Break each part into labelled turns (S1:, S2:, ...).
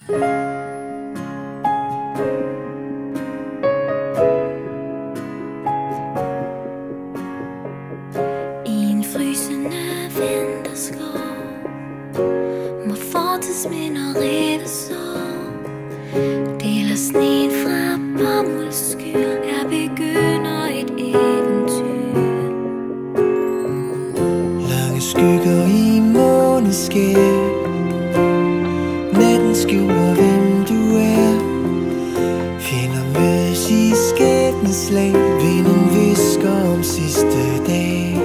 S1: I en frysende vinterskov må fortidsminder rives over. Deler sneen fra bomuldsskyld, jeg begynder et eventyr.
S2: Lange skygger i måneskær, natten skjuler hvem du er. Fjender mødes i skæbneslag, vinden hvisker om sidste dag.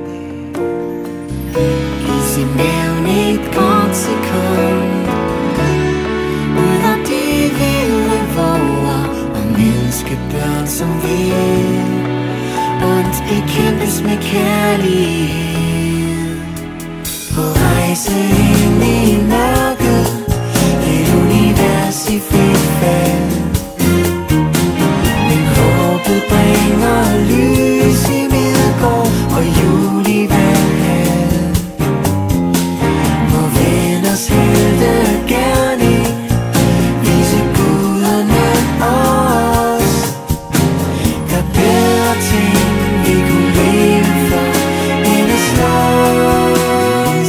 S2: Is i maven et kort sekund, ud af de vilde våger, og menneskebørn som vil ondt bekæmpes med kærlighed. På rejse ind i mørket, et univers i frit fald. Men håbet bringer lys i Midgård og jul i Valhal. Må venners helte gerning vise guderne os. Der er bedre ting vi kunne leve for end at slås.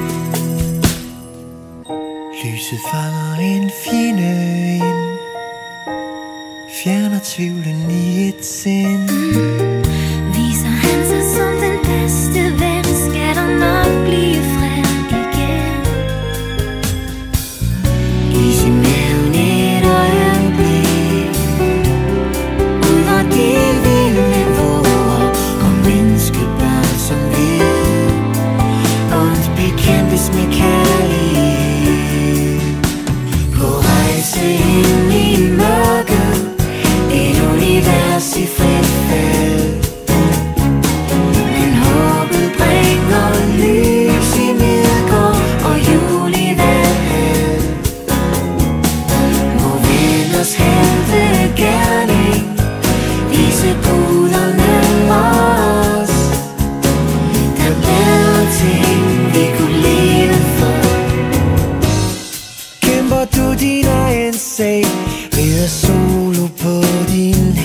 S2: Lyset fanger en fjende ind, fjerner tvivlen i et sind.
S1: Viser han sig som den bedste ven, skal der nok blive fred igen.
S2: Is i maven et øjeblik, ud af de vilde våger, og menneskebørn som vil ondt bekæmpes med kærlighed. På rejse ind i mørket, et univers i frit fald. Men håbet bringer lys i Midgård og jul i Valhal. Må venners helte gerning vise guderne os. Der er bedre ting vi kunne leve for. Kæmper du din egen sag ved at solo på din